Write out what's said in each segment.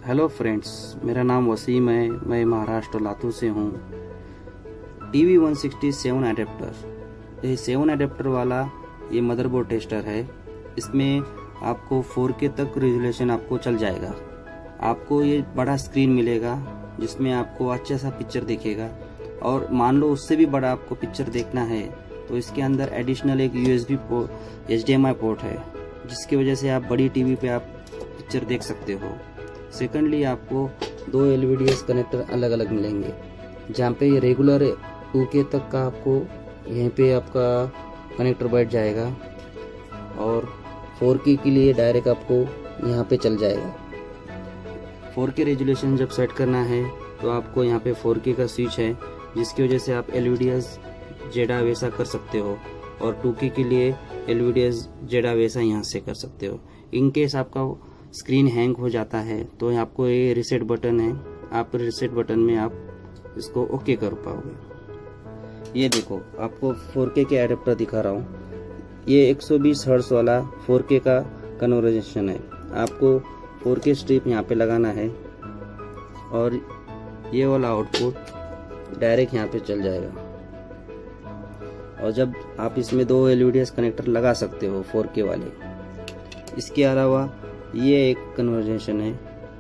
Hello friends, मेरा नाम वसीम है। मैं महाराष्ट्र लातूर से हूँ। टीवी 167 अडेप्टर, ये 7 अडेप्टर वाला ये मदरबोर्ड टेस्टर है। इसमें आपको 4K तक रेजोल्यूशन आपको चल जाएगा। आपको ये बड़ा स्क्रीन मिलेगा जिसमें आपको अच्छा सा पिक्चर दिखेगा। और मान लो उससे भी बड़ा आपको पिक्चर देखना है तो इसके अंदर एडिशनल एक USB पोर्ट HDMI पोर्ट है, जिसकी वजह से आप बड़ी टीवी पे आप पिक्चर देख सकते हो। सेकेंडली आपको 2 LVDS कनेक्टर अलग अलग मिलेंगे, जहाँ पे ये रेगुलर 2K तक का आपको यहीं पे आपका कनेक्टर बैठ जाएगा और 4K के लिए डायरेक्ट आपको यहाँ पे चल जाएगा। 4K रेजोल्यूशन जब सेट करना है तो आपको यहाँ पे 4K का स्विच है, जिसकी वजह से आप LVDS जेडा वैसा कर सकते हो और 2K के लिए LVDS जेडा वैसा यहाँ से कर सकते हो। इन केस आपका स्क्रीन हैंग हो जाता है तो आपको ये रीसेट बटन है, आप रीसेट बटन में आप इसको ओके कर पाओगे। ये देखो, आपको 4K के एडेप्टर दिखा रहा हूँ। ये 120 हर्ट्ज वाला 4K का कन्वर्जन है। आपको 4K स्ट्रिप यहाँ पे लगाना है और ये वाला आउटपुट डायरेक्ट यहाँ पे चल जाएगा। और जब आप इसमें 2 LVDS कनेक्टर लगा सकते हो 4K वाले। इसके अलावा ये एक कन्वर्जन है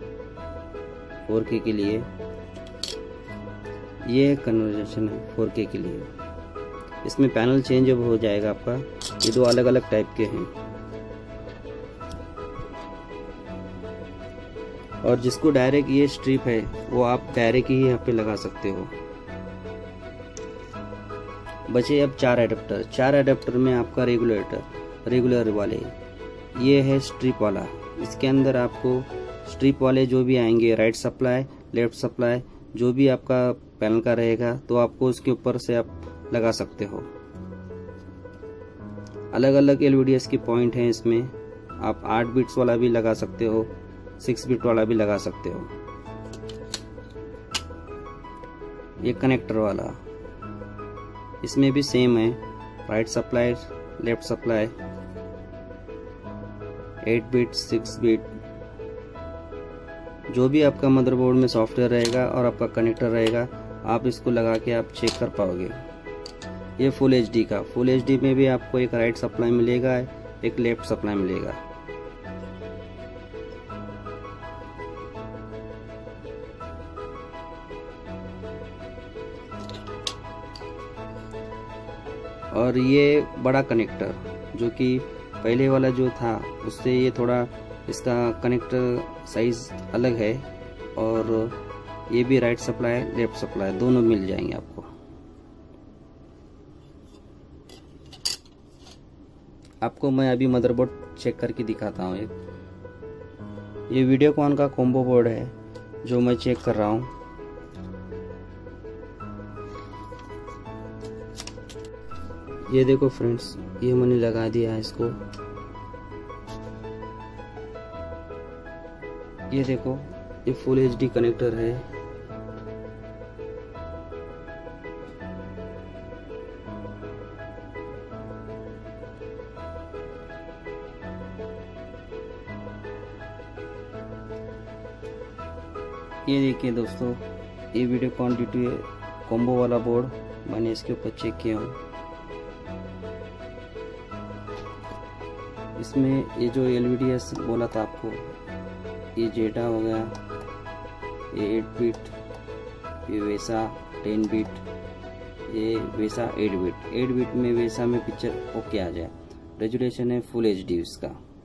4K के लिए, ये एक कन्वर्जन है 4K के लिए। इसमें पैनल चेंज हो जाएगा आपका। ये 2 अलग अलग टाइप के हैं। और जिसको डायरेक्ट ये स्ट्रिप है वो आप डायरेक्ट ही यहाँ पे लगा सकते हो। बचे अब 4 एडेप्टर। 4 एडेप्टर में आपका रेगुलर वाले, ये है स्ट्रिप वाला। इसके अंदर आपको स्ट्रिप वाले जो भी आएंगे, राइट सप्लाई, लेफ्ट सप्लाई, जो भी आपका पैनल का रहेगा तो आपको उसके ऊपर से आप लगा सकते हो। अलग अलग LVDS के पॉइंट हैं इसमें। आप 8 बिट्स वाला भी लगा सकते हो, 6 बिट वाला भी लगा सकते हो। ये कनेक्टर वाला, इसमें भी सेम है, right supply, left supply, 8 bit, 6 bit, जो भी आपका मदरबोर्ड में सॉफ्टवेयर रहेगा और आपका कनेक्टर रहेगा, आप इसको लगा के आप चेक कर पाओगे। ये फुल HD में भी आपको एक राइट सप्लाई मिलेगा, एक लेफ्ट सप्लाई मिलेगा। और ये बड़ा कनेक्टर जो कि पहले वाला जो था उससे ये थोड़ा इसका कनेक्टर साइज अलग है। और ये भी राइट सप्लाई लेफ्ट सप्लाई दोनों मिल जाएंगे आपको। आपको मैं अभी मदरबोर्ड चेक करके दिखाता हूँ। ये वीडियोकॉन का कॉम्बो बोर्ड है जो मैं चेक कर रहा हूँ। ये देखो फ्रेंड्स, ये मैंने लगा दिया है इसको। ये देखो, ये फुल HD कनेक्टर है। ये देखिए दोस्तों, ये वीडियोकॉन D2 कॉम्बो वाला बोर्ड मैंने इसके ऊपर चेक किया हूँ। इसमें ये जो LVDS बोला था आपको, ये जेटा हो गया, ये 8 बिट, ये वैसा 10 बिट, ये वैसा 8 बिट। 8 बिट में वैसा में पिक्चर ओके आ जाए। रेजोल्यूशन है फुल HD इसका।